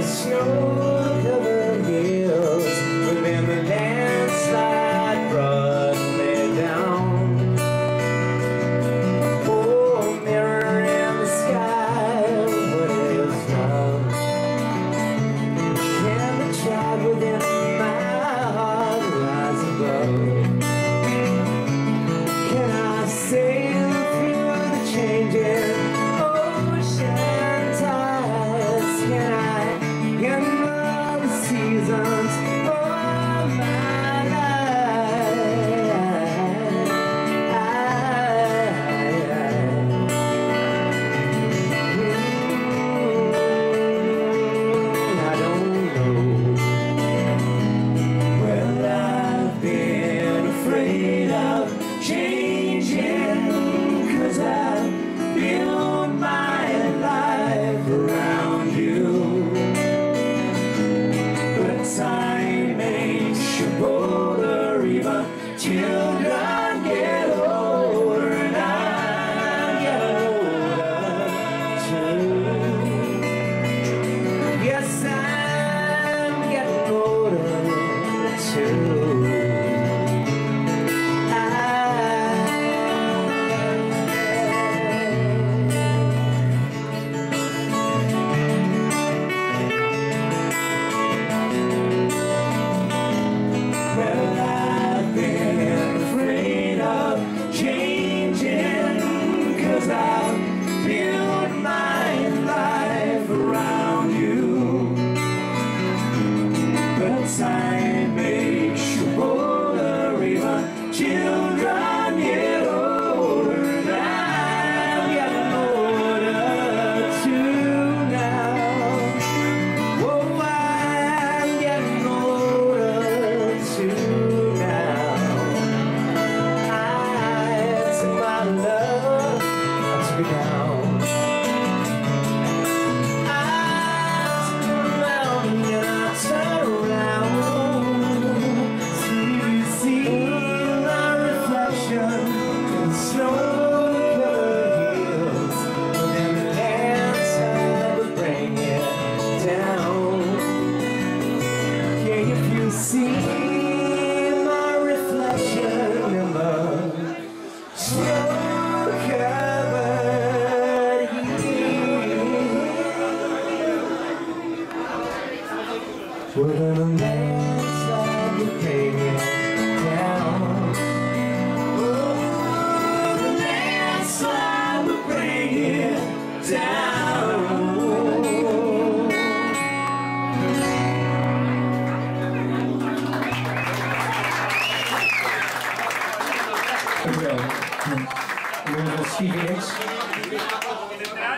snow-covered hills, remember landslide brought me down. Oh, mirror in the sky, what is love? Can the child within my heart rise above? Can I sail through the changing ocean tides? Can I handle the seasons of my life? I don't know. Well, I've been afraid of changing, 'cause I've built my life around you. But time makes you bolder, even children get older, and I get older too. Yes, I'm getting older too. I've built my life around you, but time makes you bolder, even children get older, and I'm getting older too now. Oh, I'm getting older too now. I took my love down. I turn around and I turn around. See my reflection in snow-covered hills, but then the landslide would bring it down. Can you see my reflection in the snow-covered hills? Well, then the landslide would bring it down. Oh, the landslide would bring it down. Stevie Nicks.